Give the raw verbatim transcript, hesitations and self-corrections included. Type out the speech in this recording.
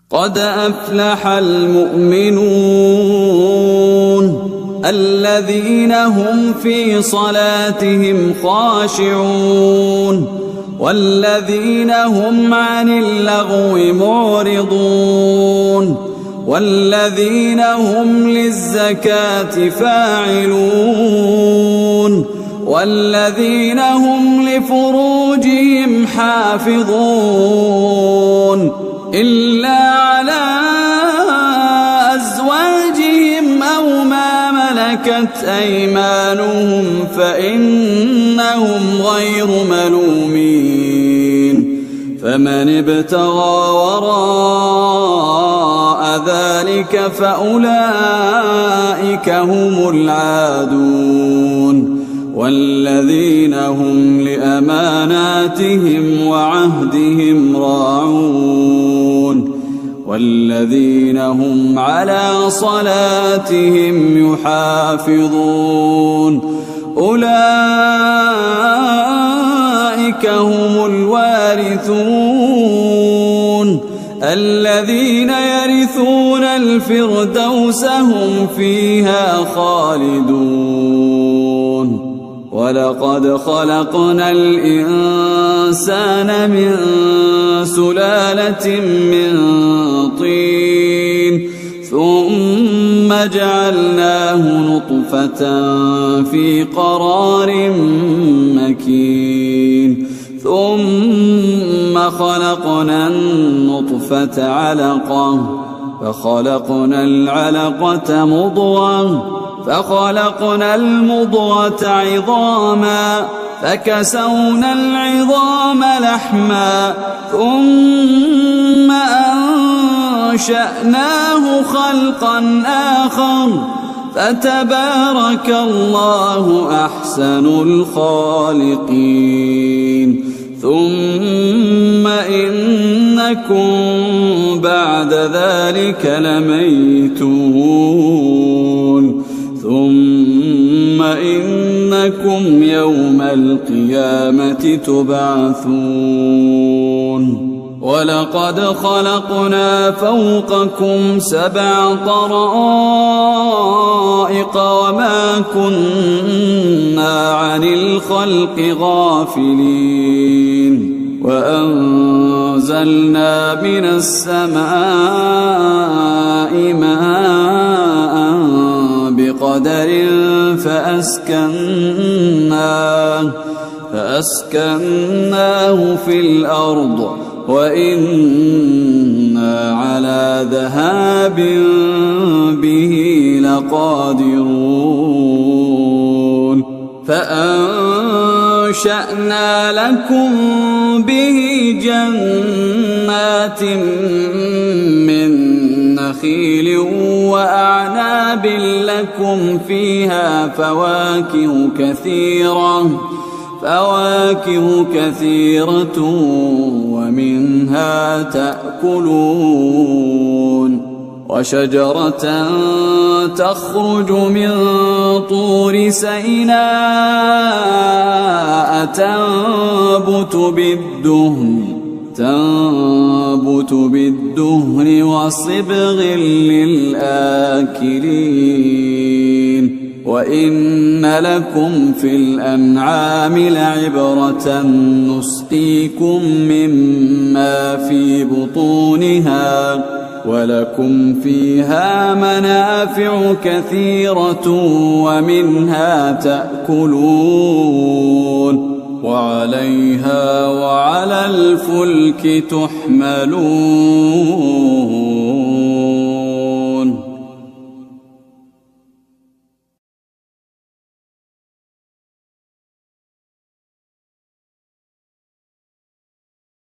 قد أفلح المؤمنون الذين هم في صلاتهم خاشعون والذين هم عن اللغو معرضون والذين هم للزكاة فاعلون والذين هم لفروجهم حافظون إلا على أزواجهم أو ما ملكت أيمانهم فإنهم غير ملومين فمن ابتغى وراء ذلك فأولئك هم العادون والذين هم لأماناتهم وعهدهم راعون والذين هم على صلاتهم يحافظون أولئك هم الوارثون الذين يرثون الفردوس هم فيها خالدون ولقد خلقنا الإنسان من سلالة من طين ثم جعلناه نطفة في قرار مكين ثم خلقنا النطفة علقة فخلقنا العلقة مضغة فخلقنا المضغة عظاما فكسونا العظام لحما ثم أنشأناه خلقا آخر فتبارك الله أحسن الخالقين ثم إنكم بعد ذلك لميتون ثم إنكم يوم القيامة تبعثون ولقد خلقنا فوقكم سبع طرائق وما كنا عن الخلق غافلين وأنزلنا من السماء ماء بقدر فأسكناه فأسكناه في الأرض وإنا على ذهاب به لقادرون فأنشأنا لكم به جنات من نخيل وأعناب لكم فيها فواكه كثيرة فواكه كثيرة ومنها تأكلون وشجرة تخرج من طور سيناء تنبت بالدهن تنبت بالدهن وصبغ للآكلين وإن لكم في الأنعام لعبرة نسقيكم مما في بطونها ولكم فيها منافع كثيرة ومنها تأكلون وعليها وعلى الفلك تحملون.